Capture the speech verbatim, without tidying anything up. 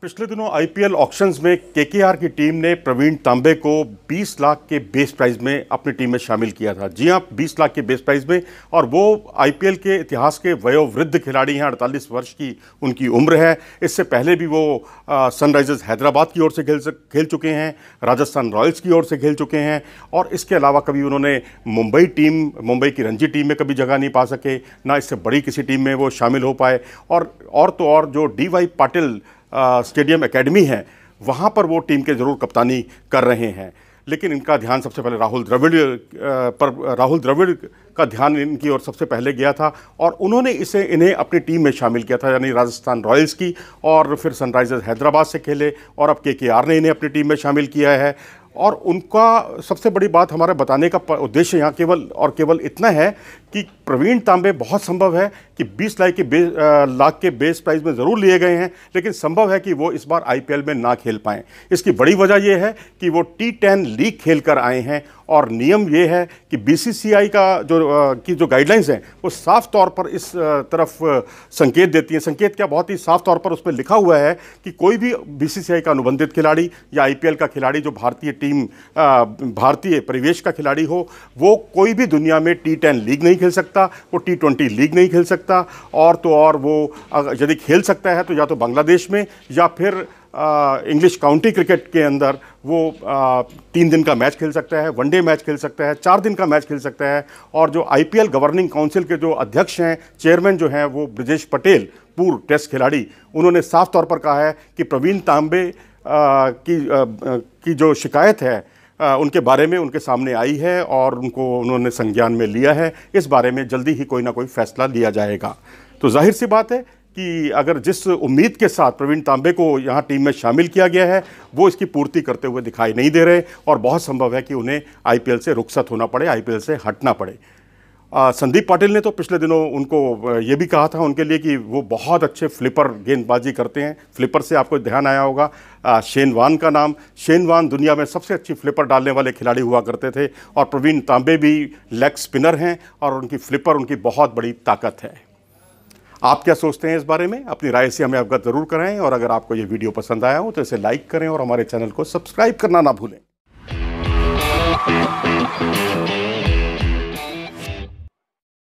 पिछले दिनों IPL auctions में केकेआर की टीम ने प्रवीण तांबे को बीस लाख के बेस प्राइस में अपनी टीम में शामिल किया था। जी हां, बीस लाख के बेस प्राइस में। और वो आईपीएल के इतिहास के वयोवृद्ध खिलाड़ी हैं। अड़तालीस वर्ष की उनकी उम्र है। इससे पहले भी वो सनराइजर्स हैदराबाद की ओर से खेल खेल चुके हैं, राजस्थान रॉयल्स की ओर से खेल चुके हैं। और इसके अलावा कभी उन्होंने मुंबई टीम मुंबई की रणजी टीम में कभी जगह नहीं पा सके, ना इससे बड़ी किसी टीम में वो शामिल हो पाए। और और तो और जो D Y Patil stadium academy है, वहाँ पर वो टीम के ज़रूर कप्तानी कर रहे हैं। लेकिन इनका ध्यान सबसे पहले राहुल द्रविड़ पर राहुल द्रविड़ का ध्यान इनकी ओर सबसे पहले गया था और उन्होंने इसे इन्हें अपनी टीम में शामिल किया था, यानी राजस्थान रॉयल्स की। और फिर सनराइजर्स हैदराबाद से खेले और अब केकेआर ने इन्हें अपनी टीम में शामिल किया है। और उनका सबसे बड़ी बात हमारा बताने का उद्देश्य यहाँ केवल और केवल इतना है कि प्रवीण तांबे बहुत संभव है कि बीस लाख के बेस लाख के बेस प्राइस में ज़रूर लिए गए हैं, लेकिन संभव है कि वो इस बार आईपीएल में ना खेल पाएँ। इसकी बड़ी वजह यह है कि वो टी टेन लीग खेल कर आए हैं और नियम ये है कि बीसीसीआई का जो की जो गाइडलाइंस हैं वो साफ तौर पर इस तरफ संकेत देती हैं। संकेत क्या, बहुत ही साफ तौर पर उसमें लिखा हुआ है कि कोई भी बीसीसीआई का अनुबंधित खिलाड़ी या आईपीएल का खिलाड़ी जो भारतीय टीम भारतीय परिवेश का खिलाड़ी हो, वो कोई भी दुनिया में टी टेन लीग नहीं खेल सकता, वो टी ट्वेंटी लीग नहीं खेल सकता। और तो और वो यदि खेल सकता है तो या तो बांग्लादेश में या फिर इंग्लिश काउंटी क्रिकेट के अंदर वो आ, तीन दिन का मैच खेल सकता है, वनडे मैच खेल सकता है, चार दिन का मैच खेल सकता है। और जो आईपीएल गवर्निंग काउंसिल के जो अध्यक्ष हैं, चेयरमैन जो हैं, वो ब्रजेश पटेल, पूर्व टेस्ट खिलाड़ी, उन्होंने साफ तौर पर कहा है कि प्रवीण तांबे आ, की, आ, की जो शिकायत है आ, उनके बारे में उनके सामने आई है और उनको उन्होंने संज्ञान में लिया है। इस बारे में जल्दी ही कोई ना कोई फैसला लिया जाएगा। तो जाहिर सी बात है कि अगर जिस उम्मीद के साथ प्रवीण तांबे को यहाँ टीम में शामिल किया गया है, वो इसकी पूर्ति करते हुए दिखाई नहीं दे रहे और बहुत संभव है कि उन्हें आईपीएल से रुखसत होना पड़े, आईपीएल से हटना पड़े। आ, संदीप पाटिल ने तो पिछले दिनों उनको ये भी कहा था उनके लिए कि वो बहुत अच्छे फ्लिपर गेंदबाजी करते हैं। फ्लिपर से आपको ध्यान आया होगा आ, शेन वान का नाम। शेन वान दुनिया में सबसे अच्छी फ्लिपर डालने वाले खिलाड़ी हुआ करते थे और प्रवीण तांबे भी लेग स्पिनर हैं और उनकी फ्लिपर उनकी बहुत बड़ी ताकत है। आप क्या सोचते हैं इस बारे में? अपनी राय से हमें अवगत जरूर कराएं और अगर आपको ये वीडियो पसंद आया हो तो इसे लाइक करें और हमारे चैनल को सब्सक्राइब करना ना भूलें।